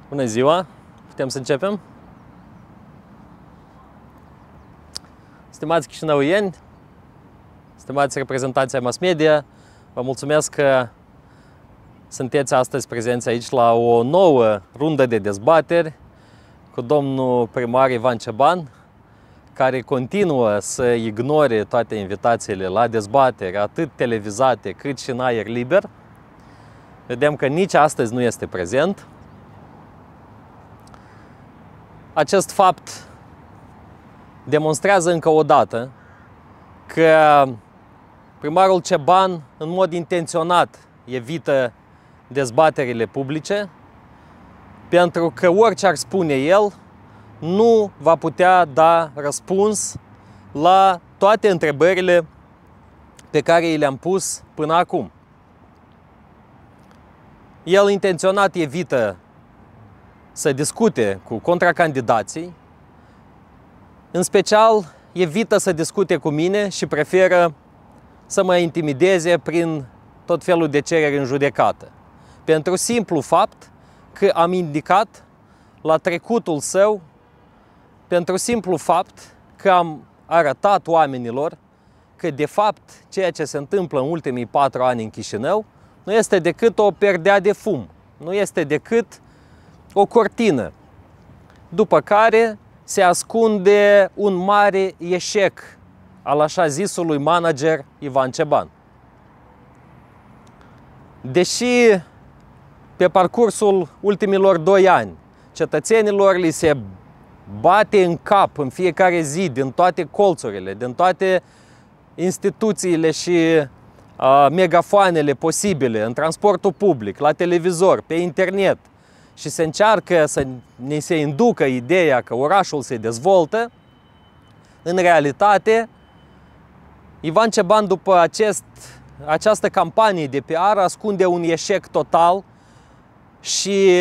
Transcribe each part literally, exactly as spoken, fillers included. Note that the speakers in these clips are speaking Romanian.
Bună ziua! Putem să începem? Stimați chișinăuieni, stimați reprezentanți ai mass media, vă mulțumesc că sunteți astăzi prezenți aici la o nouă rundă de dezbateri cu domnul primar Ivan Ceban, care continuă să ignore toate invitațiile la dezbateri, atât televizate cât și în aer liber. Vedem că nici astăzi nu este prezent. Acest fapt demonstrează încă o dată că primarul Ceban, în mod intenționat, evită dezbaterile publice, pentru că orice ar spune el, nu va putea da răspuns la toate întrebările pe care i le-am pus până acum. El intenționat evită să discute cu contracandidații, în special evită să discute cu mine și preferă să mă intimideze prin tot felul de cereri în judecată. Pentru simplu fapt că am indicat la trecutul său, pentru simplu fapt că am arătat oamenilor că de fapt ceea ce se întâmplă în ultimii patru ani în Chișinău nu este decât o perdea de fum, nu este decât o cortină, după care se ascunde un mare eșec al așa zisului manager Ivan Ceban. Deși pe parcursul ultimilor doi ani cetățenilor li se bate în cap în fiecare zi, din toate colțurile, din toate instituțiile și uh, megafoanele posibile, în transportul public, la televizor, pe internet, și se încearcă să ne se inducă ideea că orașul se dezvoltă, în realitate, Ivan Ceban, după acest, această campanie de P R, ascunde un eșec total și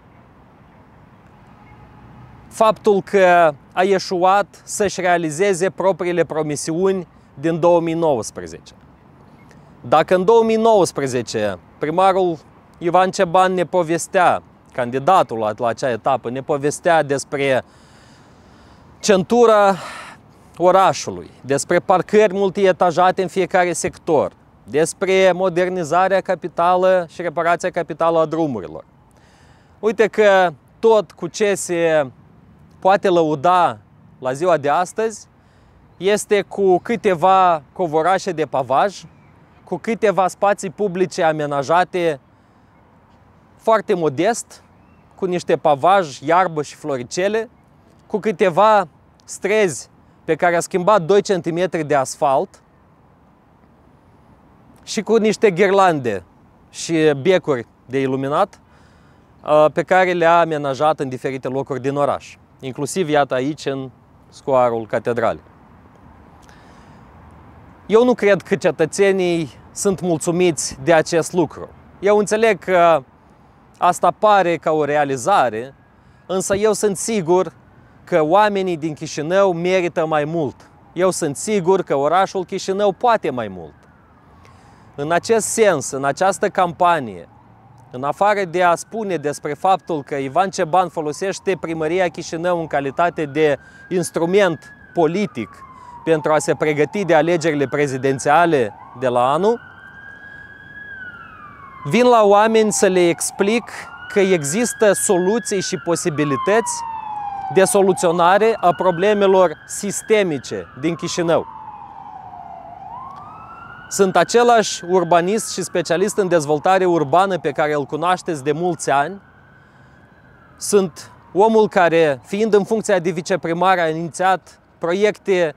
faptul că a eșuat să-și realizeze propriile promisiuni din două mii nouăsprezece. Dacă în două mii nouăsprezece primarul Ivan Ceban ne povestea, candidatul la, la acea etapă, ne povestea despre centura orașului, despre parcări multietajate în fiecare sector, despre modernizarea capitală și reparația capitală a drumurilor. Uite că tot cu ce se poate lăuda la ziua de astăzi este cu câteva covorașe de pavaj, cu câteva spații publice amenajate foarte modest, cu niște pavaj, iarbă și floricele, cu câteva străzi pe care a schimbat doi centimetri de asfalt și cu niște ghirlande și becuri de iluminat pe care le-a amenajat în diferite locuri din oraș, inclusiv, iată, aici, în scoarul catedralei. Eu nu cred că cetățenii sunt mulțumiți de acest lucru. Eu înțeleg că asta pare ca o realizare, însă eu sunt sigur că oamenii din Chișinău merită mai mult. Eu sunt sigur că orașul Chișinău poate mai mult. În acest sens, în această campanie, în afară de a spune despre faptul că Ivan Ceban folosește primăria Chișinău în calitate de instrument politic pentru a se pregăti de alegerile prezidențiale de la anul, vin la oameni să le explic că există soluții și posibilități de soluționare a problemelor sistemice din Chișinău. Sunt același urbanist și specialist în dezvoltare urbană pe care îl cunoașteți de mulți ani. Sunt omul care, fiind în funcția de viceprimar, a inițiat proiecte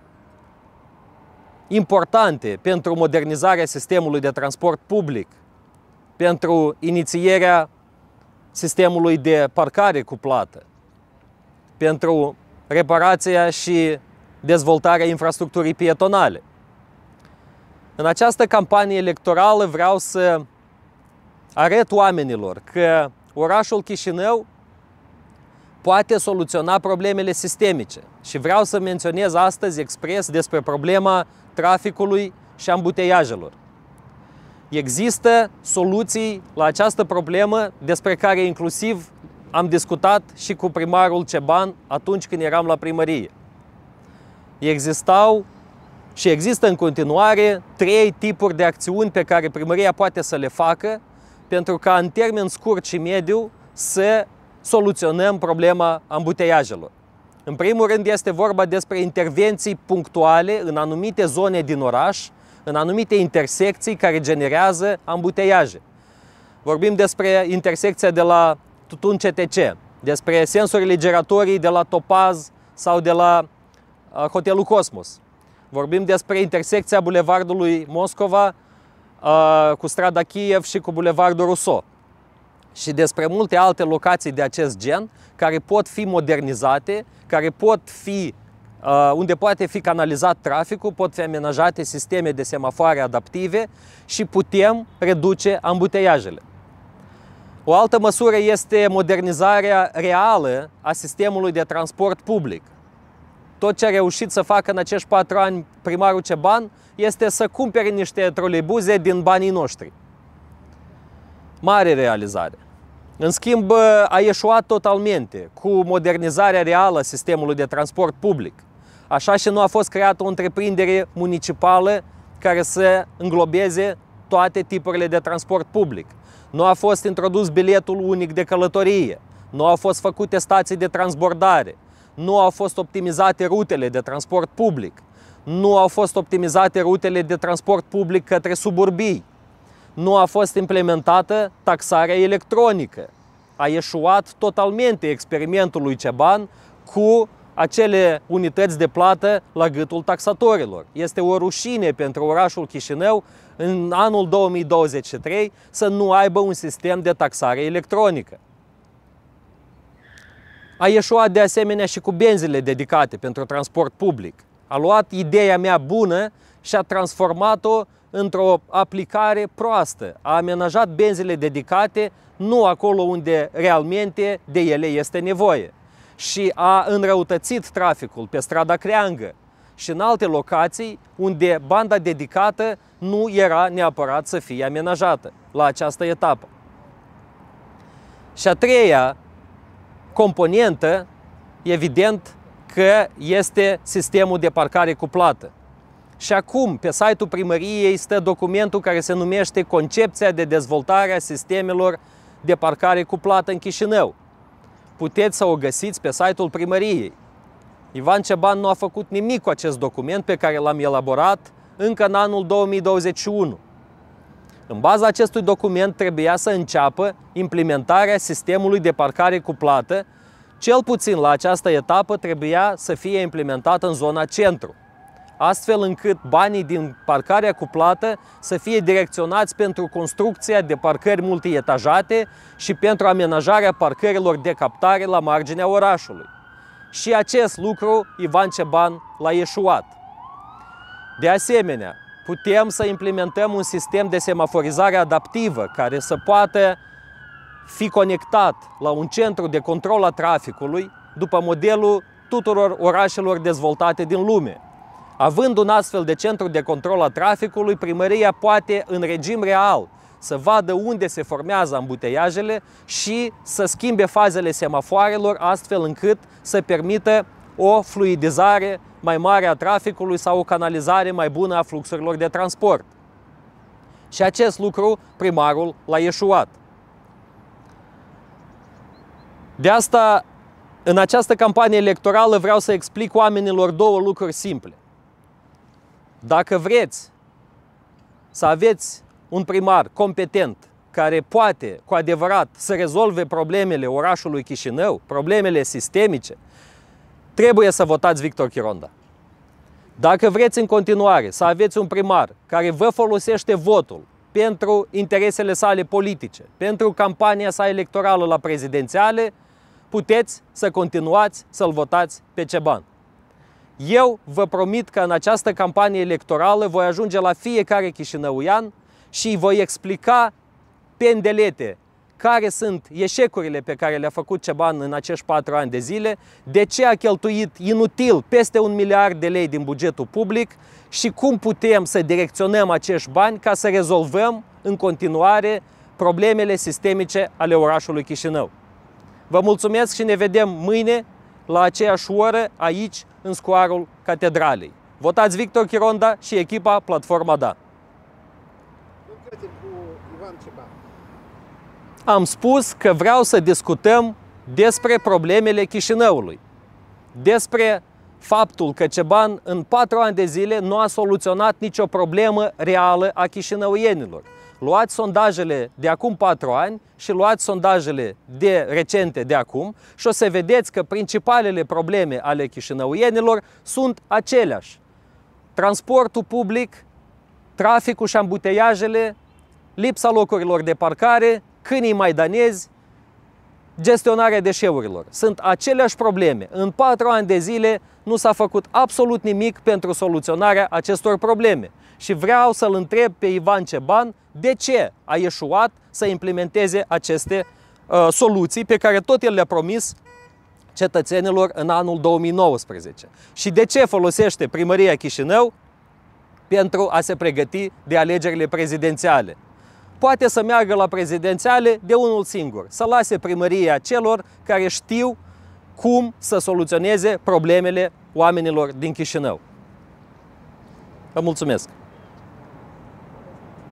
importante pentru modernizarea sistemului de transport public, pentru inițierea sistemului de parcare cu plată, pentru reparația și dezvoltarea infrastructurii pietonale. În această campanie electorală vreau să arăt oamenilor că orașul Chișinău poate soluționa problemele sistemice și vreau să menționez astăzi expres despre problema traficului și ambuteiajelor. Există soluții la această problemă despre care inclusiv am discutat și cu primarul Ceban atunci când eram la primărie. Existau și există în continuare trei tipuri de acțiuni pe care primăria poate să le facă pentru ca în termen scurt și mediu să soluționăm problema ambuteiajelor. În primul rând este vorba despre intervenții punctuale în anumite zone din oraș, în anumite intersecții care generează ambuteiaje. Vorbim despre intersecția de la Tutun C T C, despre sensurile giratorii de la Topaz sau de la Hotelul Cosmos. Vorbim despre intersecția Bulevardului Moscova cu strada Kiev și cu Bulevardul Rousseau. Și despre multe alte locații de acest gen care pot fi modernizate, care pot fi, unde poate fi canalizat traficul, pot fi amenajate sisteme de semafoare adaptive și putem reduce ambuteiajele. O altă măsură este modernizarea reală a sistemului de transport public. Tot ce a reușit să facă în acești patru ani primarul Ceban este să cumpere niște troleibuze din banii noștri. Mare realizare. În schimb, a eșuat totalmente cu modernizarea reală a sistemului de transport public. Așa și nu a fost creată o întreprindere municipală care să înglobeze toate tipurile de transport public. Nu a fost introdus biletul unic de călătorie, nu au fost făcute stații de transbordare, nu au fost optimizate rutele de transport public, nu au fost optimizate rutele de transport public către suburbii, nu a fost implementată taxarea electronică. A eșuat totalmente experimentul lui Ceban cu acele unități de plată la gâtul taxatorilor. Este o rușine pentru orașul Chișinău în anul două mii douăzeci și trei să nu aibă un sistem de taxare electronică. A eșuat de asemenea și cu benzile dedicate pentru transport public. A luat ideea mea bună și a transformat-o într-o aplicare proastă. A amenajat benzile dedicate nu acolo unde realmente de ele este nevoie. Și a înrăutățit traficul pe strada Creangă și în alte locații unde banda dedicată nu era neapărat să fie amenajată la această etapă. Și a treia componentă, evident, că este sistemul de parcare cu plată. Și acum, pe site-ul primăriei stă documentul care se numește Concepția de dezvoltare a sistemelor de parcare cu plată în Chișinău. Puteți să o găsiți pe site-ul primăriei. Ivan Ceban nu a făcut nimic cu acest document pe care l-am elaborat încă în anul două mii douăzeci și unu. În baza acestui document trebuia să înceapă implementarea sistemului de parcare cu plată, cel puțin la această etapă trebuia să fie implementată în zona centru, astfel încât banii din parcarea cu plată să fie direcționați pentru construcția de parcări multietajate și pentru amenajarea parcărilor de captare la marginea orașului. Și acest lucru Ivan Ceban l-a eșuat. De asemenea, putem să implementăm un sistem de semaforizare adaptivă care să poată fi conectat la un centru de control a traficului după modelul tuturor orașelor dezvoltate din lume. Având un astfel de centru de control a traficului, primăria poate în regim real să vadă unde se formează ambuteiajele și să schimbe fazele semafoarelor astfel încât să permită o fluidizare mai mare a traficului sau o canalizare mai bună a fluxurilor de transport. Și acest lucru primarul l-a eșuat. De asta, în această campanie electorală vreau să explic oamenilor două lucruri simple. Dacă vreți să aveți un primar competent care poate cu adevărat să rezolve problemele orașului Chișinău, problemele sistemice, trebuie să votați Victor Chironda. Dacă vreți în continuare să aveți un primar care vă folosește votul pentru interesele sale politice, pentru campania sa electorală la prezidențiale, puteți să continuați să-l votați pe Ceban. Eu vă promit că în această campanie electorală voi ajunge la fiecare chișinăuian și îi voi explica pe îndelete care sunt eșecurile pe care le-a făcut Ceban în acești patru ani de zile, de ce a cheltuit inutil peste un miliard de lei din bugetul public și cum putem să direcționăm acești bani ca să rezolvăm în continuare problemele sistemice ale orașului Chișinău. Vă mulțumesc și ne vedem mâine la aceeași oră aici, în scoarul Catedralei. Votați Victor Chironda și echipa Platforma Da. Cu Ivan Ceban. Am spus că vreau să discutăm despre problemele Chișinăului, despre faptul că Ceban în patru ani de zile nu a soluționat nicio problemă reală a chișinăuienilor. Luați sondajele de acum patru ani și luați sondajele de recente de acum și o să vedeți că principalele probleme ale chișinăuienilor sunt aceleași. Transportul public, traficul și ambuteiajele, lipsa locurilor de parcare, câinii maidanezi, gestionarea deșeurilor. Sunt aceleași probleme. În patru ani de zile nu s-a făcut absolut nimic pentru soluționarea acestor probleme. Și vreau să-l întreb pe Ivan Ceban de ce a eșuat să implementeze aceste uh, soluții pe care tot el le-a promis cetățenilor în anul două mii nouăsprezece. Și de ce folosește Primăria Chișinău pentru a se pregăti de alegerile prezidențiale. Poate să meargă la prezidențiale de unul singur, să lase primăria celor care știu cum să soluționeze problemele oamenilor din Chișinău. Vă mulțumesc!